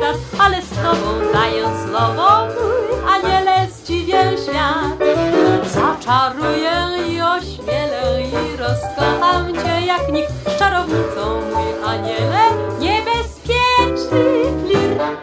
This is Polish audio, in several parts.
rad, ale z tobą daję słowo, mój aniele, zdziwię świat. Zaczaruję i ośmielę i rozkocham cię jak nikt, z czarownicą, mój aniele, niebezpieczny flirt.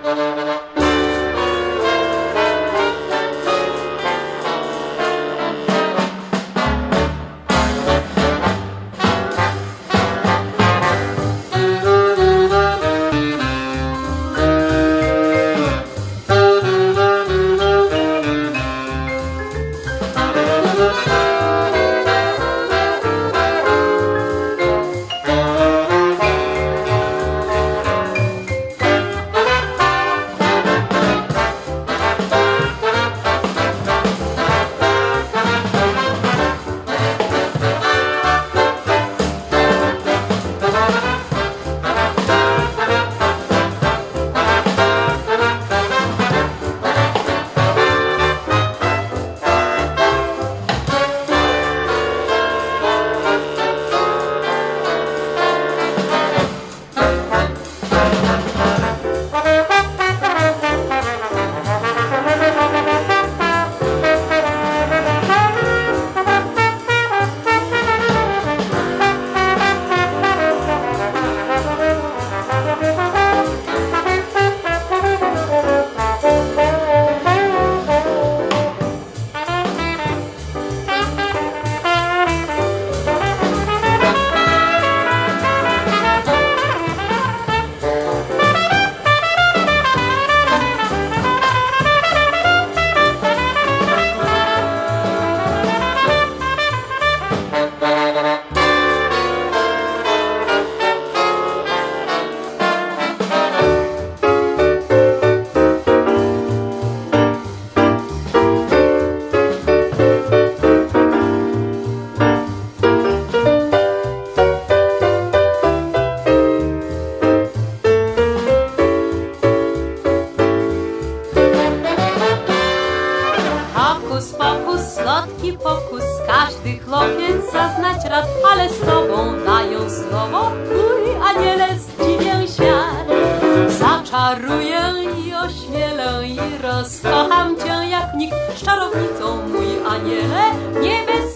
Słodki pokus, każdy chłopiec zaznać rad, ale z tobą daję słowo, mój aniele, zdziwię świat. Zaczaruję i ośmielę i rozkocham cię jak nikt, z czarownicą, mój aniele, niebezpieczny.